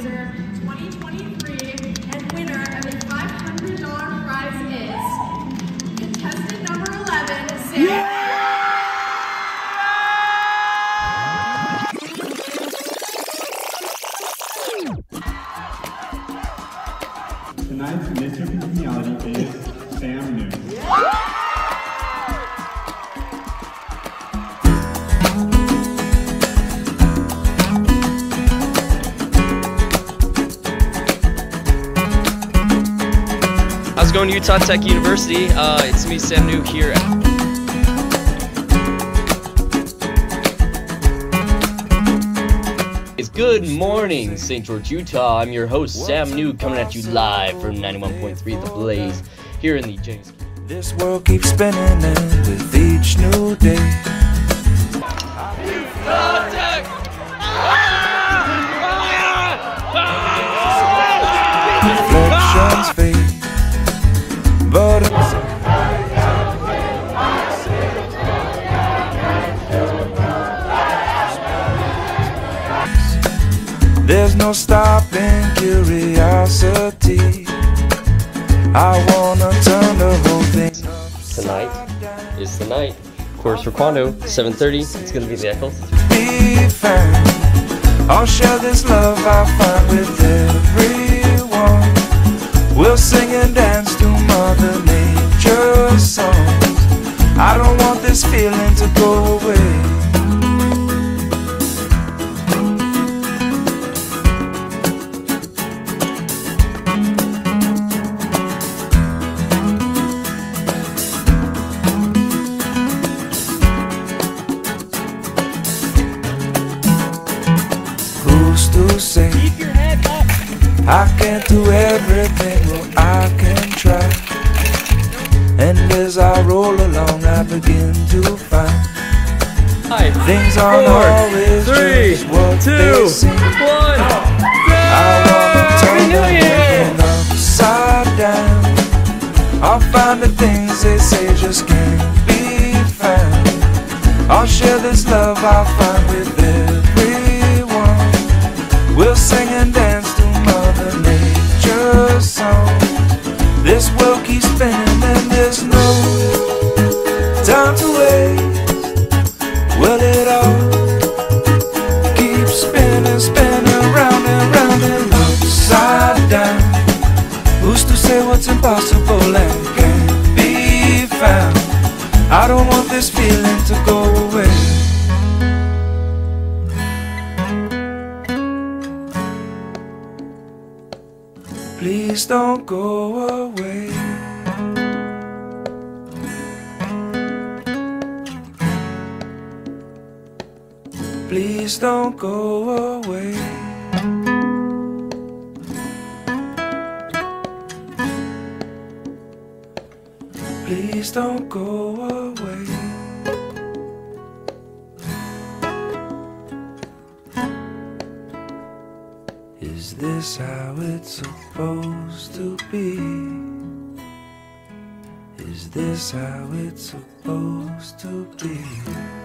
Trailblazer 2023, and winner of a $500 prize is contestant number 11, Sam. Tonight's Mr. Congeniality is Sam New. How's it going, Utah Tech University? It's me, Sam New, here. It's good morning, St. George, Utah. I'm your host, Sam New, coming at you live from 91.3 The Blaze, here in the James. This world keeps spinning and with each new day. Utah Tech! Reflections fade, but there's no stopping curiosity. I wanna turn the whole thing upside Tonight is the night. Of course, for Quando, 7:30. It's gonna be the Eccles. be found. I'll share this love I find with everyone. We'll sing and dance to Mother Nature's songs. I don't want this feeling to go away. Who's to say? Keep your head up. I can't do everything, well I can try. And as I roll along I begin to find things aren't always just what they seem. I wanna turn everything upside down. I'll find the things they say just can't be found. I'll share this love I find with everyone. We'll sing and dance to Mother Nature's song. This world keeps spinning and there's no time to waste. Well, it all keeps spinning, spinning round and round and upside down. Who's to say what's impossible and can't be found? I don't want this feeling to go away. Please don't go away. Please don't go away. Please don't go away. Is this how it's supposed to be? Is this how it's supposed to be?